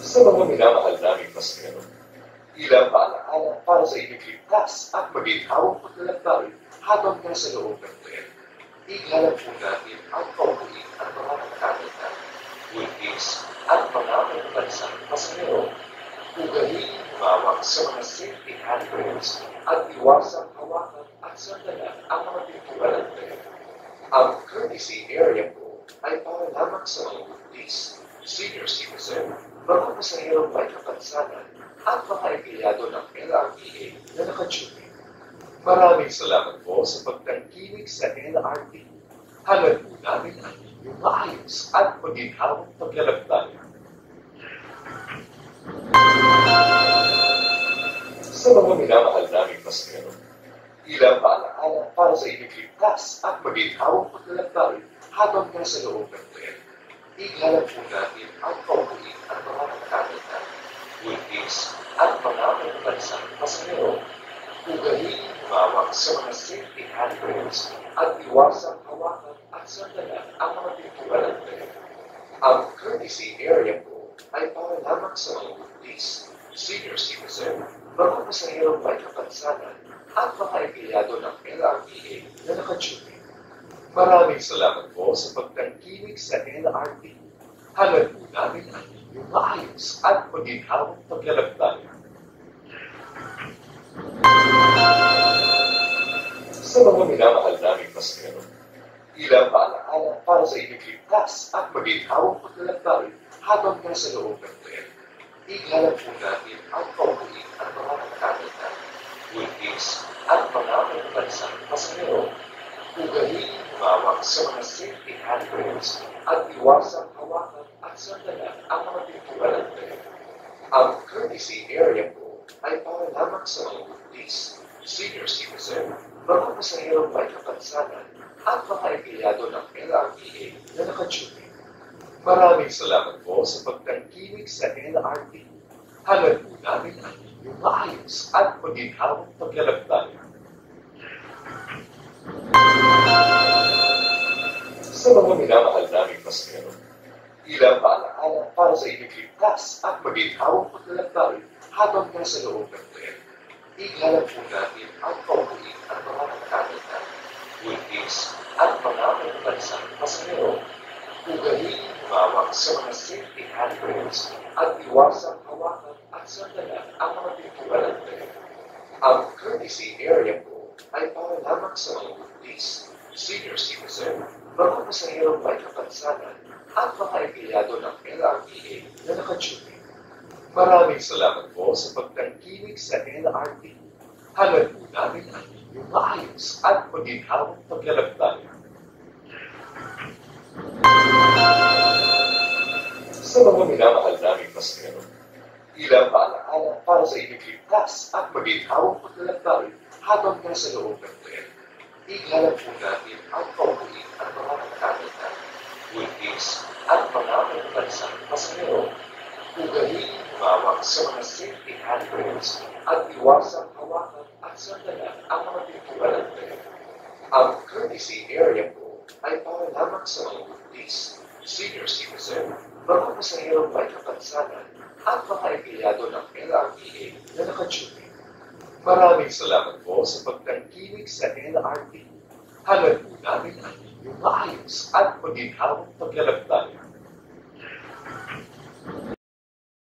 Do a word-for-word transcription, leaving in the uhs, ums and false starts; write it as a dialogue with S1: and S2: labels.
S1: Sa mga minamahal naming pasahero, ilang paalaala para sa inyong ligtas at maginhawang paglalakbay habang nasa loob ng tren. Igalang po natin ang pauwi at mga nagkakita, buntis at mga pagbansang pasahero. Ugaliin humawak sa mga safety handrails at iwasang hawakan at sandalan ang mga pintura ng tren. Ang courtesy area po ay para lamang sa mga buntis, senior citizen, mga pasahero may kapansanan at mga empleyado ng L R T A na naka-duty. Maraming salamat po sa pagtangkilik sa L R T. Hangad po namin ang inyong maayos at maginhawang paglalakbay. Sa mga minamahal naming pasahero, ilang paalaala para sa inyong ligtas at maginhawang paglalakbay habang nasa loob ng tren. Igalang po natin ang pauwi at mga nagkakita, buntis at mga pagbansang pasahero. Ugaliin humawak sa mga safety handrails at iwasang hawakan at sandalan ang mga pintura ng tren. Ang courtesy area po ay para lamang sa mga buntis, senior citizen, mga pasahero may kapansanan at mga empleyado ng L R T A na naka-duty. Maraming salamat po sa pagtangkilik sa L R T. Hangad po namin ang inyong maayos at maginhawang paglalakbay. Sa mga minamahal naming pasahero, ilang paalaala para sa inyong ligtas at maginhawang paglalakbay habang nasa loob ng tren. Igalang po natin ang pauwi at mga nagkakita, buntis at mga pagbansang pasahero. Ugaliin humawak sa mga safety handrails at iwasang hawakan at sandalan ang mga pintura ng tren. Ang courtesy area po ay para lamang sa mga buntis, senior citizen, mga pasahero may kapansanan at mga empleyado ng L R T A na naka-duty. Maraming salamat po sa pagtangkilik sa L R T. Hangad po namin ang inyong maayos at maginhawang paglalakbay. Sa mga minamahal naming pasahero, ilang paalaala para sa inyong ligtas at maginhawang paglalakbay habang nasa loob ng tren. Igalang po natin ang pauwi at mga nagkakita, buntis at mga pagbansang pasahero. Ugaliin humawak sa mga safety handrails at iwasang hawakan at sandalan ang mga pintura ng tren. Ang courtesy area po ay para lamang sa mga buntis, senior citizen, mga pasahero may kapansanan at mga empleyado ng L R T A na naka-duty. Maraming salamat po sa pagtangkilik sa L R T. Hangad po namin ang inyong maayos at maginhawang paglalakbay. Sa mga minamahal naming pasahero, ilang paalaala para sa inyong ligtas at maginhawang paglalakbay habang nasa loob ng tren. Igalang po natin ang pauwi at mga nagkakita, buntis at mga pagbansang pasahero. Ugaliin humawak sa mga safety handrails at iwasang hawakan at sandalan ang mga pintura ng tren. Ang courtesy area po ay para lamang sa mga buntis, senior citizen, mga pasahero may kapansanan at mga empleyado ng L R T A na naka-duty. Maraming salamat po sa pagtangkilik sa L R T. Hangad po namin ang inyong maayos at maginhawang paglalakbay.